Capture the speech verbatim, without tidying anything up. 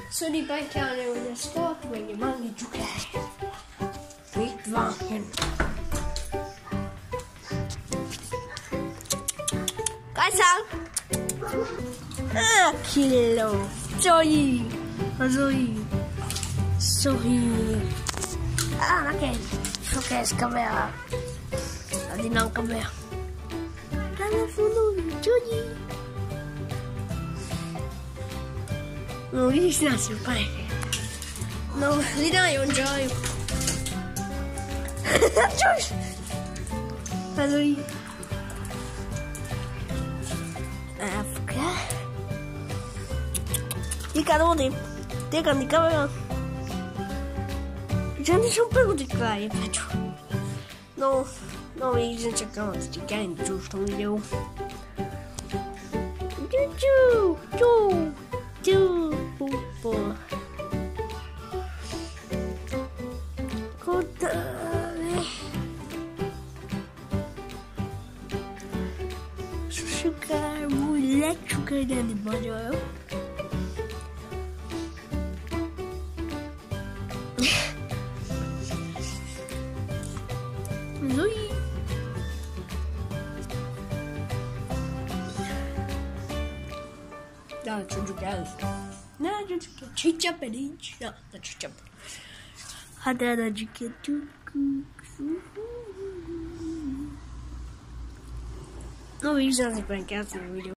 Så di bänkarna under startmengemanget giocare. Riktvanken. Kaisang. Ah, kilo. Sorry. Sorry. Sorry. Ah, ok. Ok, scamera. Di non camera. Telefono, Johnny. No, gli stanzi, pai. No, gli dai un gioio. Allora, Africa. I canoni, ti canti camera. Già mi sono perduto di qua, io faccio. No, no, mi sono cercato di cani giusto un video. Giù, giù, giù, giù, pupo. Codare. Sugar, elettrica del bagno. Lui. No, c'è giocare. No, c'è giocare. Ciccia per inci. No, non ciccia per. Adana giocare. Non mi sa se per cazzo il video.